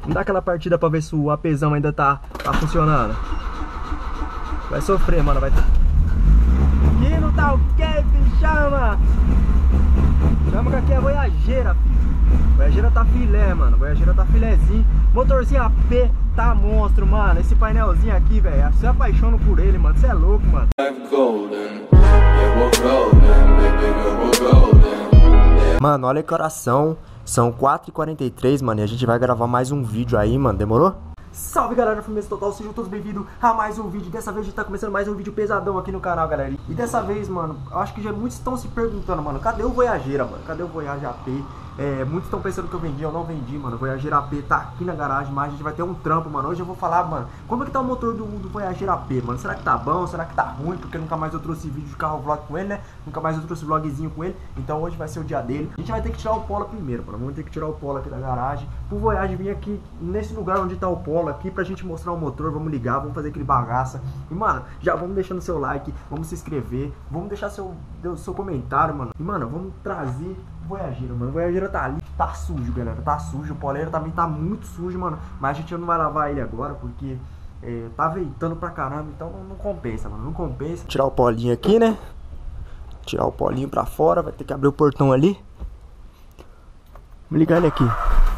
Vamos dar aquela partida pra ver se o APzão ainda tá funcionando. Vai sofrer, mano, vai ter... Aqui não tá o que, filho? Chama! Chama que aqui é Voyageira, filho. Voyageira tá filé, mano. Voyageira tá filézinho. Motorzinho AP tá monstro, mano. Esse painelzinho aqui, velho. Você apaixona por ele, mano. Você é louco, mano. Mano, olha que oração. São 4h43, mano. E a gente vai gravar mais um vídeo aí, mano. Demorou? Salve, galera, Firmeza Total, sejam todos bem-vindos a mais um vídeo. Dessa vez a gente tá começando mais um vídeo pesadão aqui no canal, galera. E dessa vez, mano, eu acho que já muitos estão se perguntando, mano, cadê o Voyageira, mano? Cadê o Voyage AP? Muitos estão pensando que eu vendi, eu não vendi, mano. O Voyageira AP tá aqui na garagem, mas a gente vai ter um trampo, mano. Hoje eu vou falar, mano, como é que tá o motor do Voyageira AP, mano? Será que tá bom? Será que tá ruim? Porque nunca mais eu trouxe vídeo de carro vlog com ele, né? Nunca mais eu trouxe vlogzinho com ele. Então hoje vai ser o dia dele. A gente vai ter que tirar o polo primeiro, mano. Vamos ter que tirar o polo aqui da garagem pro Voyage vir aqui nesse lugar onde tá o polo aqui pra gente mostrar o motor. Vamos ligar, vamos fazer aquele bagaça. E, mano, já vamos deixando seu like, vamos se inscrever, vamos deixar seu comentário, mano. E, mano, vamos trazer o Voyageira, mano. O Voyageira tá ali, tá sujo, galera, tá sujo. O poleiro também tá muito sujo, mano. Mas a gente não vai lavar ele agora porque tá veitando pra caramba. Então não compensa, mano, não compensa. Tirar o polinho aqui, né? Tirar o polinho pra fora, vai ter que abrir o portão ali. Vamos ligar ele aqui.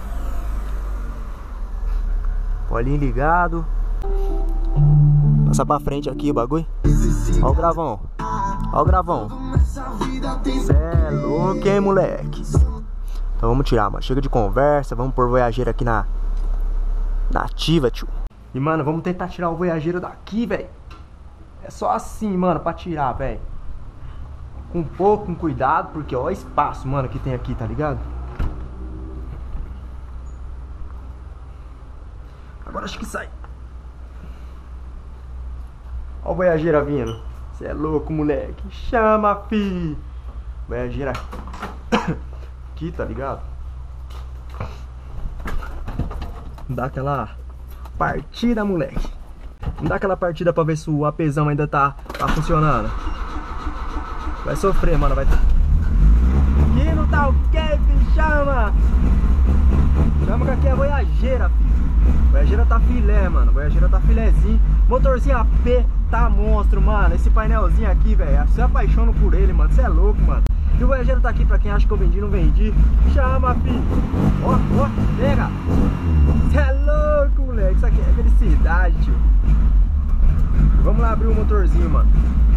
Polinho ligado. Passar pra frente aqui o bagulho. Ó o gravão. Ó o gravão. Cê é louco, hein, moleque? Então vamos tirar, mano. Chega de conversa. Vamos pôr o Voyageira aqui na ativa, tio. E, mano, vamos tentar tirar o Voyageira daqui, velho. É só assim, mano, pra tirar, velho. Com pouco cuidado, porque ó o espaço, mano, que tem aqui, tá ligado? Agora acho que sai. Ó o Voyageira vindo. Você é louco, moleque. Chama, fi. Voyageira aqui, tá ligado? Dá aquela partida, moleque. Dá aquela partida pra ver se o APzão ainda tá funcionando. Vai sofrer, mano. Vai ter... Aqui não tá o que, fi? Chama! Chama que aqui é Voyageira, fi. Voyageira tá filé, mano. Voyageira tá filézinho. Motorzinho AP tá monstro, mano. Esse painelzinho aqui, velho. Você apaixona por ele, mano. Você é louco, mano. E o Voyageira tá aqui pra quem acha que eu vendi, não vendi. Chama, fi. Ó, ó, pega. Você é louco, moleque. Isso aqui é felicidade, tio. Vamos lá abrir o motorzinho, mano.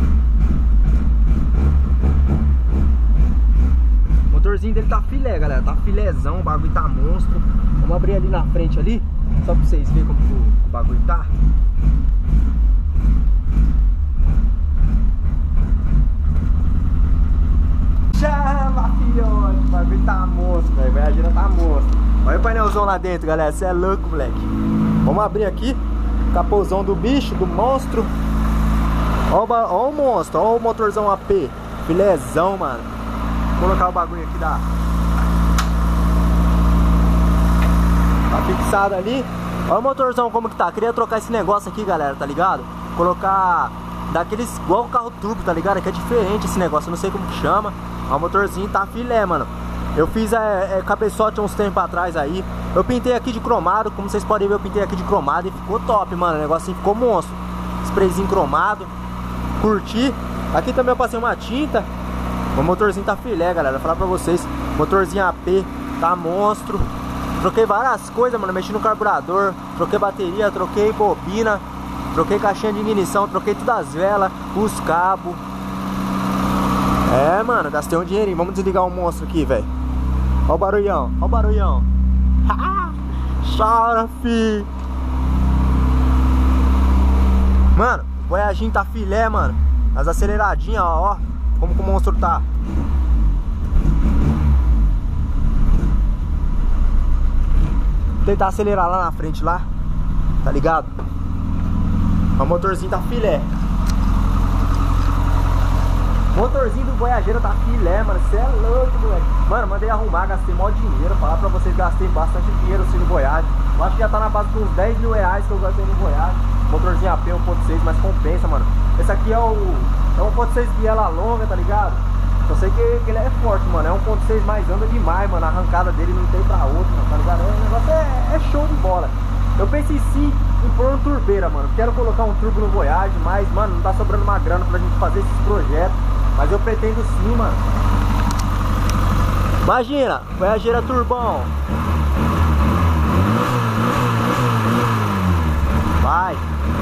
O motorzinho dele tá filé, galera. Tá filézão, o bagulho tá monstro. Vamos abrir ali na frente ali, só pra vocês verem como o bagulho tá. Chama, filhote. O bagulho tá monstro, velho. A Voyageira tá monstro. Olha o painelzão lá dentro, galera. Você é louco, moleque. Vamos abrir aqui. Capôzão do bicho, do monstro. Ó o monstro, ó o motorzão AP. Filézão, mano. Vou colocar o bagulho aqui da... Tá fixado ali. Olha o motorzão como que tá. Queria trocar esse negócio aqui, galera, tá ligado? Colocar daqueles igual o carro turbo, tá ligado? Que é diferente esse negócio, eu não sei como que chama. Ó, o motorzinho tá filé, mano. Eu fiz cabeçote uns tempos atrás aí. Eu pintei aqui de cromado, como vocês podem ver, eu pintei aqui de cromado e ficou top, mano. O negocinho ficou monstro. Sprayzinho cromado. Curti. Aqui também eu passei uma tinta. O motorzinho tá filé, galera. Vou falar pra vocês. Motorzinho AP tá monstro. Troquei várias coisas, mano. Mexi no carburador. Troquei bateria, troquei bobina. Troquei caixinha de ignição. Troquei todas as velas, os cabos. Mano, gastei um dinheirinho. Vamos desligar o monstro aqui, velho. Ó o barulhão, ó o barulhão. Chora, fi. Mano, o Voyaginho tá filé, mano. As aceleradinhas, ó. Como que o monstro tá. Vou tentar acelerar lá na frente, lá. Tá ligado? O motorzinho tá filé. O motorzinho do Voyageira tá filé, mano. Você é louco, moleque. Mano, mandei arrumar, gastei mó dinheiro. Falar pra vocês, gastei bastante dinheiro assim no Voyage. Eu acho que já tá na base dos 10 mil reais que eu gastei no Voyage. Motorzinho AP 1.6, mas compensa, mano. Esse aqui é o 1.6 biela longa, tá ligado? Só sei que ele é forte, mano. É 1.6, mas anda demais, mano. A arrancada dele não tem pra outro, mano, tá ligado? O negócio é show de bola. Eu pensei sim em pôr um turbeira, mano. Quero colocar um turbo no Voyage, mas, mano, não tá sobrando uma grana pra gente fazer esses projetos. Mas eu pretendo sim, mano. Imagina, Voyageira turbão. Vai.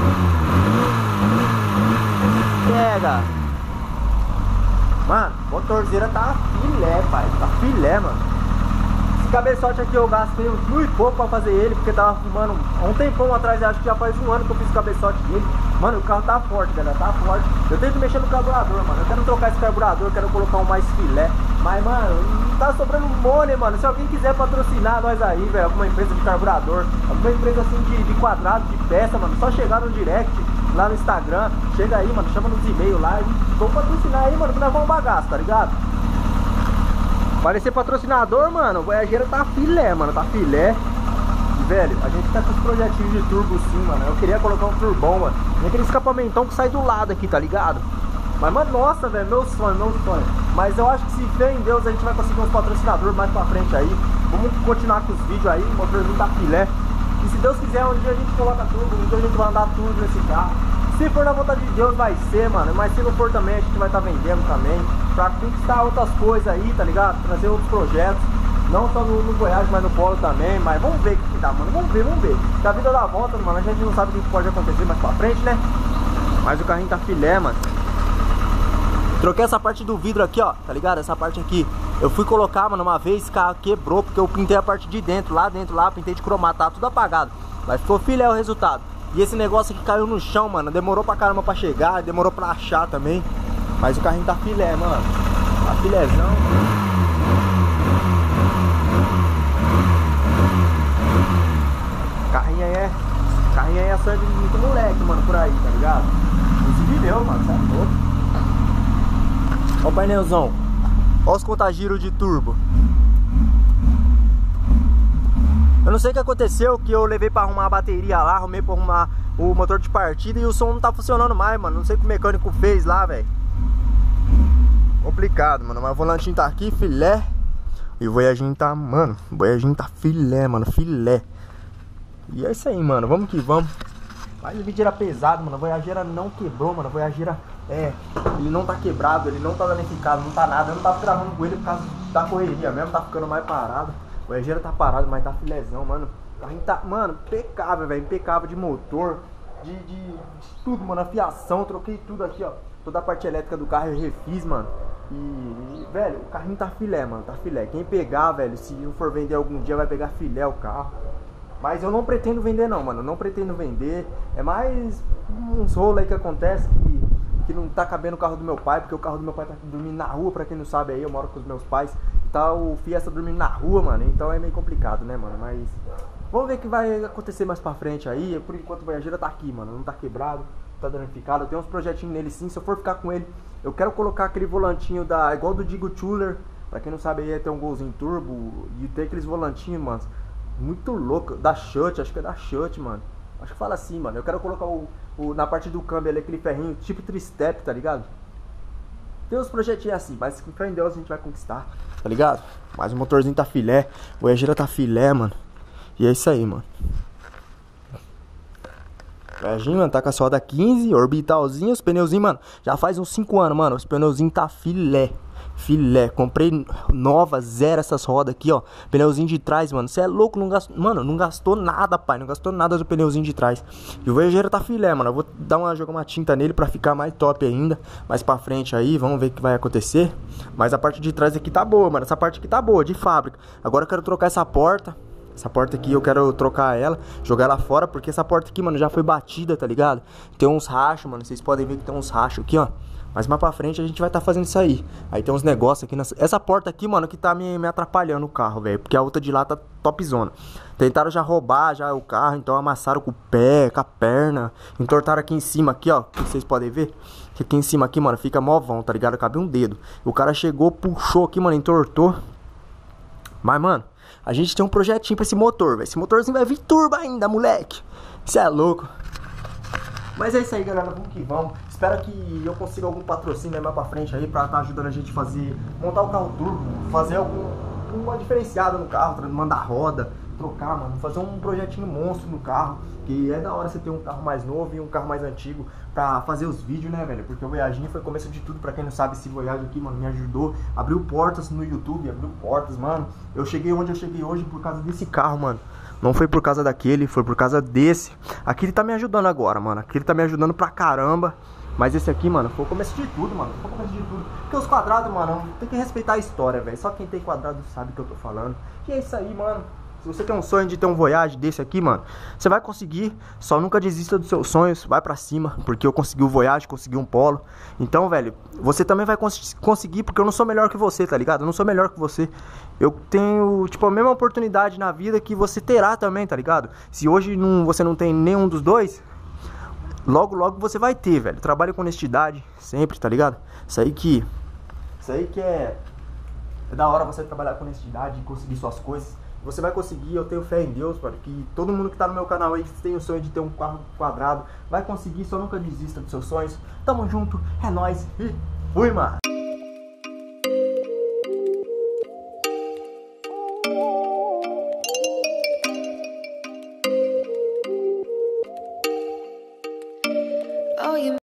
Pega. Mano, a motorzeira tá filé, pai. Tá filé, mano. Cabeçote aqui eu gastei uns 1.000 e pouco pra fazer ele, porque tava fumando um tempão atrás, acho que já faz um ano que eu fiz o cabeçote dele. Mano, o carro tá forte, galera, tá forte. Eu tenho que mexer no carburador, mano. Eu quero trocar esse carburador, eu quero colocar um mais filé. Mas, mano, não tá sobrando money, mano. Se alguém quiser patrocinar nós aí, velho, alguma empresa de carburador, alguma empresa assim de quadrado, de peça, mano, só chegar no direct, lá no Instagram, chega aí, mano, chama nos e-mails lá e vamos patrocinar aí, mano, que nós vamos bagaço, tá ligado? Parecer patrocinador, mano, o Voyageira tá filé, mano, tá filé. E, velho, a gente tá com os projetinhos de turbo sim, mano. Eu queria colocar um turbão, mano. E aquele escapamentão que sai do lado aqui, tá ligado? Mas, mano, nossa, velho, meu sonho, meu sonho. Mas eu acho que se fé em Deus a gente vai conseguir uns patrocinadores mais pra frente aí. Vamos continuar com os vídeos aí, o motorzinho tá filé. E se Deus quiser, um dia a gente coloca tudo, um dia a gente vai andar tudo nesse carro. Se for na vontade de Deus vai ser, mano. Mas se não for também, a gente vai estar vendendo também. Pra conquistar outras coisas aí, tá ligado? Trazer outros projetos. Não só no Voyage, mas no Polo também. Mas vamos ver o que dá, mano. Vamos ver, vamos ver. Se a vida dá volta, mano, a gente não sabe o que pode acontecer mais pra frente, né? Mas o carrinho tá filé, mano. Troquei essa parte do vidro aqui, ó. Tá ligado? Essa parte aqui. Eu fui colocar, mano, uma vez, o carro quebrou. Porque eu pintei a parte de dentro, lá, pintei de cromato. Tá tudo apagado. Mas ficou filé o resultado. E esse negócio aqui caiu no chão, mano. Demorou pra caramba pra chegar, demorou pra achar também. Mas o carrinho tá filé, mano. Tá filézão. Carrinho aí é sangue de muito moleque, mano, por aí, tá ligado? Esse meu, mano, tá louco. Ó o painelzão. Ó os contagiros de turbo. Eu não sei o que aconteceu, que eu levei pra arrumar a bateria lá, arrumei pra arrumar o motor de partida e o som não tá funcionando mais, mano. Não sei o que o mecânico fez lá, velho. Complicado, mano. Mas o volantinho tá aqui, filé. E o Voyaginho tá, mano, o Voyaginho tá filé, mano, filé. E é isso aí, mano, vamos que vamos. Mas o vídeo era pesado, mano. A Voyageira não quebrou, mano. A Voyageira, ele não tá quebrado, ele não tá danificado, não tá nada. Eu não tava gravando com ele por causa da correria mesmo, tá ficando mais parado. O Voyageira tá parado, mas tá filézão, mano. O carrinho tá, mano, impecável, velho. Impecável de motor, de tudo, mano. A fiação, troquei tudo aqui, ó. Toda a parte elétrica do carro eu refiz, mano. E, velho, o carrinho tá filé, mano. Tá filé. Quem pegar, velho, se eu for vender algum dia, vai pegar filé o carro. Mas eu não pretendo vender não, mano. Eu não pretendo vender. É mais uns rolos aí que acontece que não tá cabendo o carro do meu pai. Porque o carro do meu pai tá dormindo na rua, pra quem não sabe aí. Eu moro com os meus pais. Tá o Fiesta dormindo na rua, mano. Então é meio complicado, né, mano? Mas vamos ver o que vai acontecer mais pra frente aí. Por enquanto o Voyageira tá aqui, mano. Não tá quebrado, tá danificado. Eu tenho uns projetinhos nele sim. Se eu for ficar com ele, eu quero colocar aquele volantinho igual do Digo Tuller. Pra quem não sabe aí, tem um golzinho turbo. E tem aqueles volantinhos, mano, muito louco. Da Shut, acho que é da Shut, mano. Acho que fala assim, mano. Eu quero colocar na parte do câmbio ali, aquele ferrinho tipo tri-step, tá ligado? Tem uns projetinhos assim, mas com fé em Deus a gente vai conquistar, tá ligado? Mas o motorzinho tá filé, o Voyageira tá filé, mano. E é isso aí, mano. O Voyaginho, mano, tá com a roda 15, orbitalzinho, os pneuzinhos, mano, já faz uns 5 anos, mano. Os pneuzinhos tá filé. Filé, comprei nova, zero essas rodas aqui, ó. Pneuzinho de trás, mano. Você é louco, não gastou. Mano, não gastou nada, pai. Não gastou nada do pneuzinho de trás. E o Voyageira tá filé, mano. Eu vou jogar uma tinta nele pra ficar mais top ainda. Mais pra frente aí, vamos ver o que vai acontecer. Mas a parte de trás aqui tá boa, mano. Essa parte aqui tá boa, de fábrica. Agora eu quero trocar essa porta. Essa porta aqui eu quero trocar ela, jogar ela fora, porque essa porta aqui, mano, já foi batida, tá ligado? Tem uns rachos, mano. Vocês podem ver que tem uns rachos aqui, ó. Mas mais pra frente a gente vai estar fazendo isso aí. Aí tem uns negócios aqui essa porta aqui, mano, que tá me atrapalhando o carro, velho. Porque a outra de lá tá topzona. Tentaram já roubar já o carro, então amassaram com o pé, com a perna. Entortaram aqui em cima, aqui, ó. Que vocês podem ver. Que aqui em cima aqui, mano, fica movão, tá ligado? Cabe um dedo. O cara chegou, puxou aqui, mano, entortou. Mas, mano, a gente tem um projetinho pra esse motor, velho. Esse motorzinho vai vir turbo ainda, moleque. Você é louco. Mas é isso aí, galera. Vamos que vamos. Espero que eu consiga algum patrocínio mais pra frente aí pra estar ajudando a gente a montar o carro turbo, fazer uma diferenciada no carro, mandar roda, trocar, mano, fazer um projetinho monstro no carro, que é da hora você ter um carro mais novo e um carro mais antigo pra fazer os vídeos, né, velho? Porque o Voyage foi o começo de tudo. Pra quem não sabe, esse Voyage aqui, mano, me ajudou, abriu portas no YouTube, abriu portas, mano. Eu cheguei onde eu cheguei hoje por causa desse carro, mano. Não foi por causa daquele, foi por causa desse. Aquele tá me ajudando agora, mano. Aquele tá me ajudando pra caramba. Mas esse aqui, mano, foi o começo de tudo, mano. Foi o começo de tudo. Porque os quadrados, mano, tem que respeitar a história, velho. Só quem tem quadrado sabe o que eu tô falando. E é isso aí, mano. Se você tem um sonho de ter um Voyage desse aqui, mano, você vai conseguir. Só nunca desista dos seus sonhos. Vai pra cima. Porque eu consegui o Voyage, consegui um Polo. Então, velho, você também vai conseguir. Porque eu não sou melhor que você, tá ligado? Eu não sou melhor que você. Eu tenho, tipo, a mesma oportunidade na vida que você terá também, tá ligado? Se hoje você não tem nenhum dos dois, logo, logo você vai ter, velho. Trabalhe com honestidade, sempre, tá ligado? Isso aí que é da hora você trabalhar com honestidade e conseguir suas coisas. Você vai conseguir, eu tenho fé em Deus, mano. Que todo mundo que tá no meu canal aí, que tem o sonho de ter um carro quadrado, vai conseguir, só nunca desista dos seus sonhos. Tamo junto, é nóis e fui, mano! Oh, you